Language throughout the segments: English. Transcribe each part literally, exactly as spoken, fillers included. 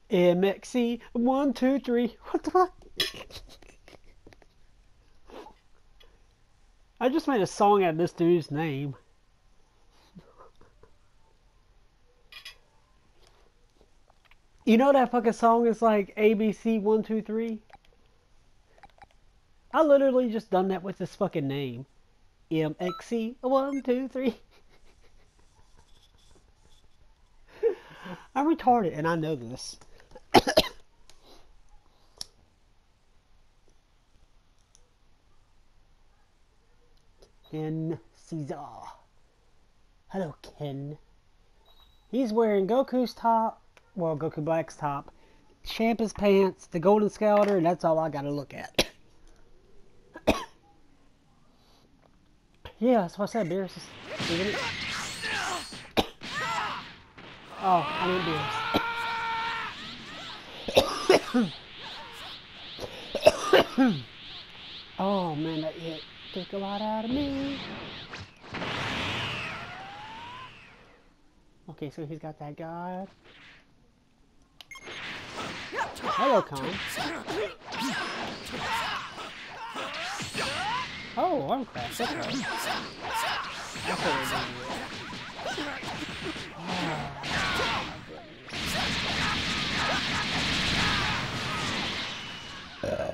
M X C one two three. What the fuck? I just made a song out of this dude's name. You know that fucking song is like A B C one two three? I literally just done that with this fucking name. M X C one two three. I'm retarded and I know this. Ken Caesar. Hello, Ken. He's wearing Goku's top, well, Goku Black's top, Champa's pants, the Golden Scouter, and that's all I gotta look at. Yeah, that's what I said, Beerus is... Isn't it? Oh, I mean Beerus. Oh, man, that hit took a lot out of me. Okay, so he's got that guy. Hello, Khan. Oh, arm crash. That's right. That's what we're doing. Uh.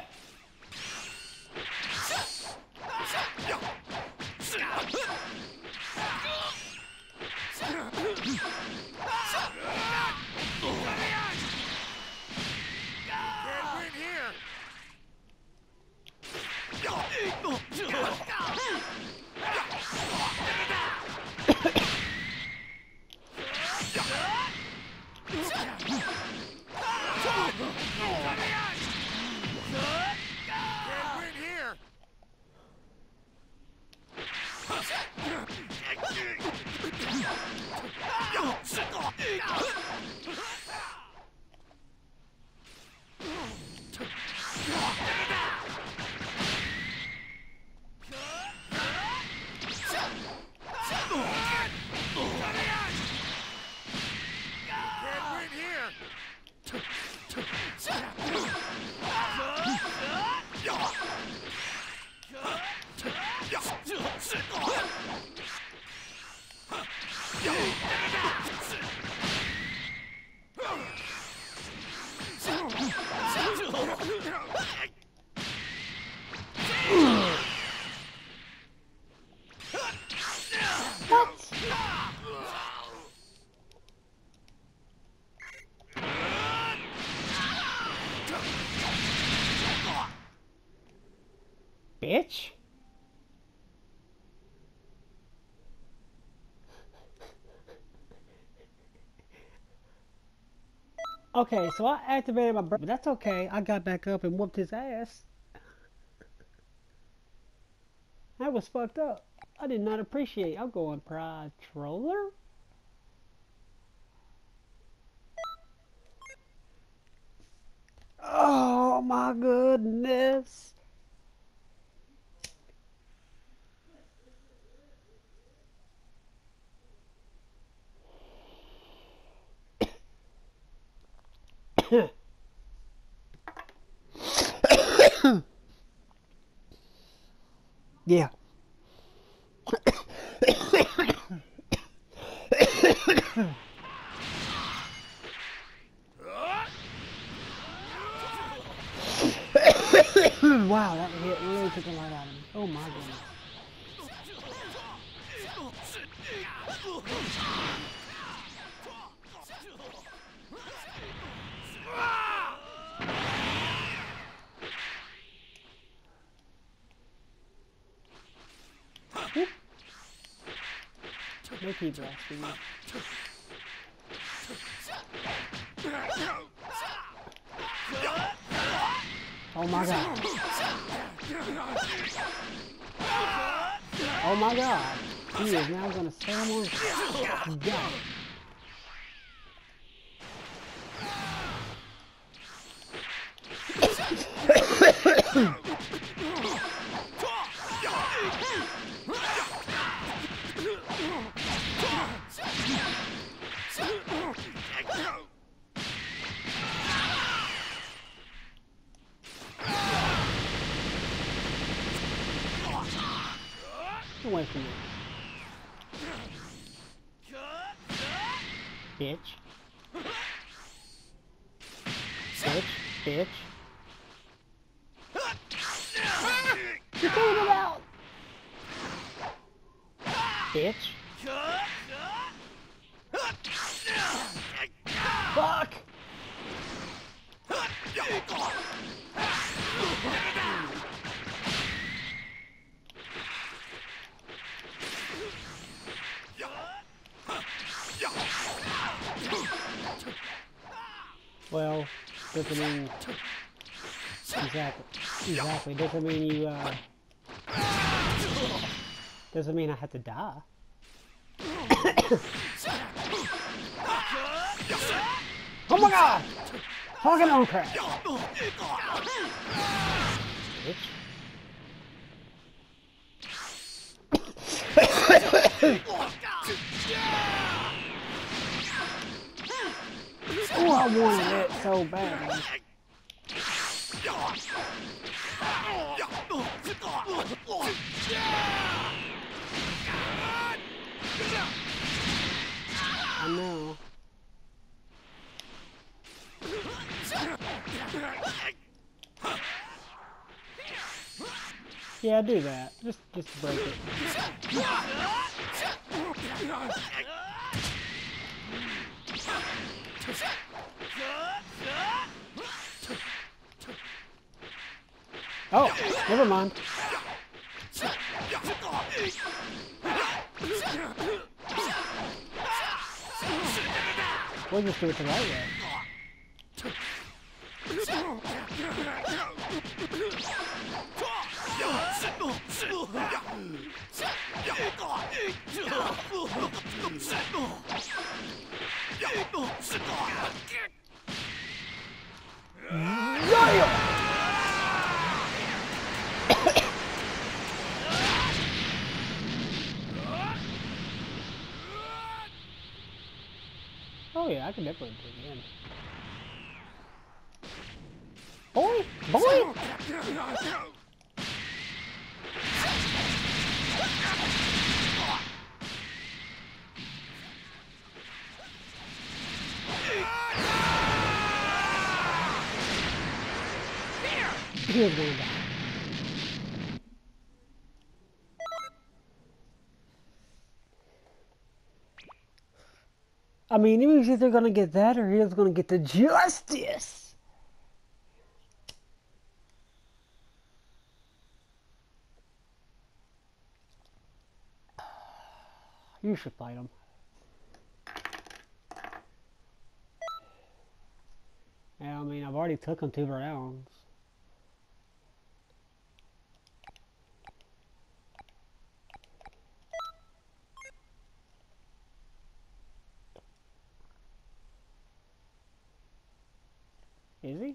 Bitch. Okay, so I activated my bird, but that's okay. I got back up and whooped his ass. That was fucked up. I did not appreciate. I'm going Pride Troller. Oh my goodness. Yeah. Wow, that hit really took a lot out of me. Oh my goodness. They keep blasting me. Oh my god. Oh my god. He is now gonna slam on God. away from me. Bitch. Bitch. Bitch. You came it out! Bitch. Fuck! Well, doesn't mean exactly. Exactly. Doesn't mean you. Uh, doesn't mean I have to die. Oh my god! Fucking on crap! Bitch. Oh, I wanted it so bad. I know. Yeah, do that. Just, just break it. Oh, never mind. We'll just do it the right way. Oh yeah, I can definitely do it again. Boy! Boy! He was gonna die. I mean, he was either gonna get that or he was gonna get the justice. You should fight him. Yeah, I mean, I've already took him two rounds. Is he?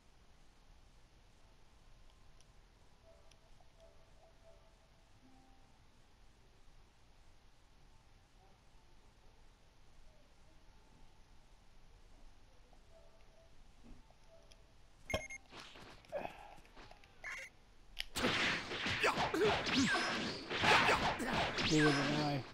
He was an eye.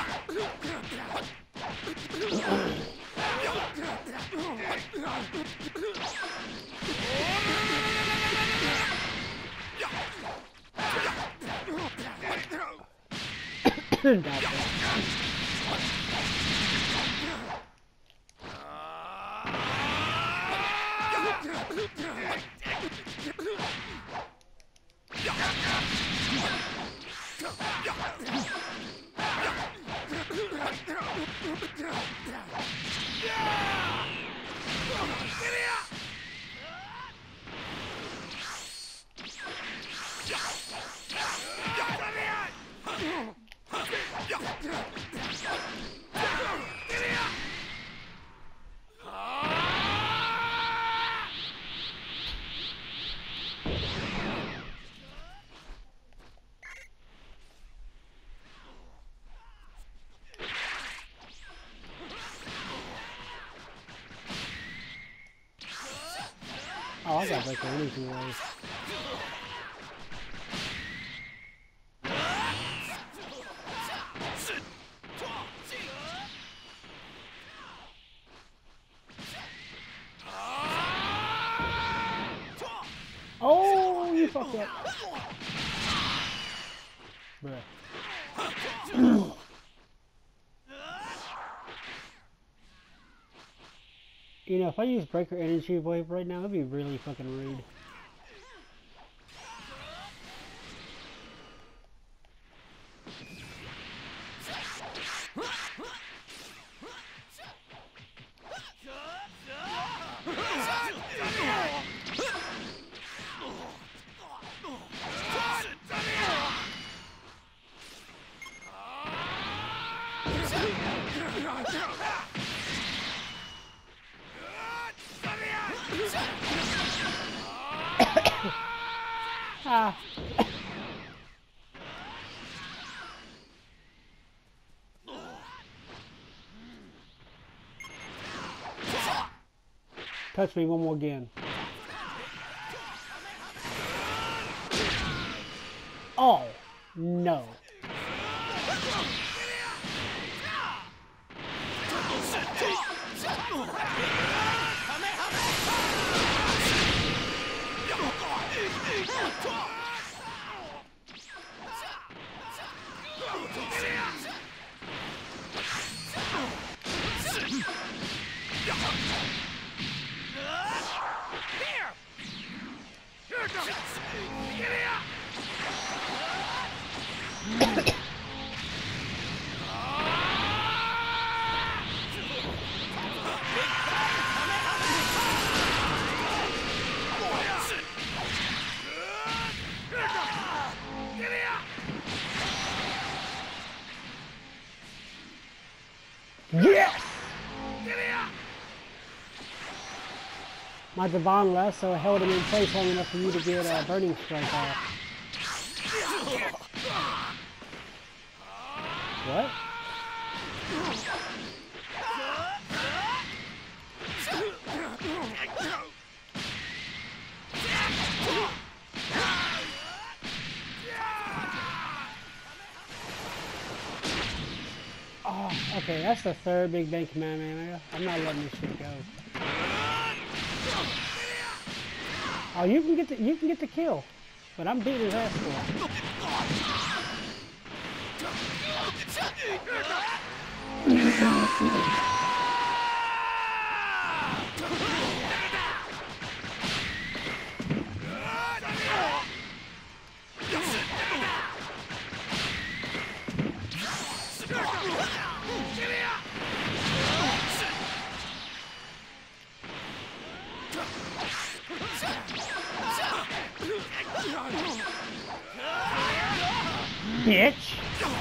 Oh, I got like only two ways. fuck up. Bruh. You know, if I use Breaker Energy Wave right now, it'd be really fucking rude. Ah. Touch me one more again. Oh, no. Yes! My Divine Lasso held him in place long enough for you to get a Burning Strike off. What? Oh, okay, that's the third Big Bang Kamehameha. I'm not letting this shit go. Oh, you can get the you can get the kill, but I'm beating his ass for it. Bitch!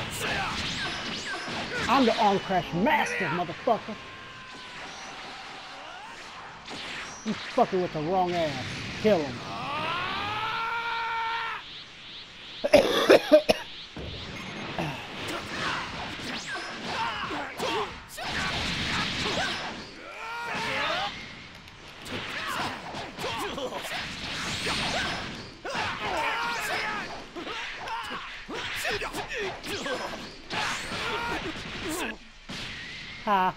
I'm the Arm Crash Master, motherfucker! You fucking with the wrong ass. Kill him. Ha.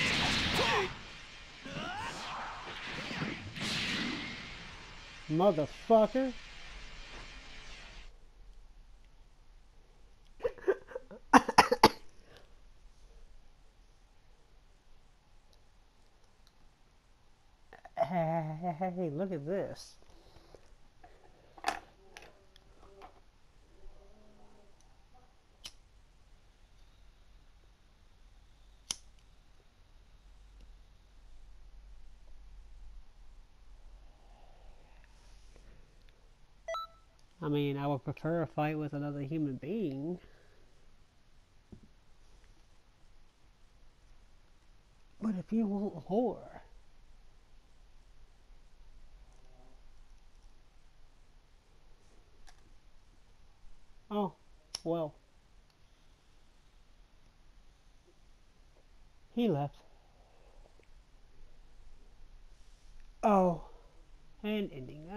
Motherfucker. Hey, look at this. I mean, I would prefer a fight with another human being. But if you want horror, oh, well, he left. Oh, and ending.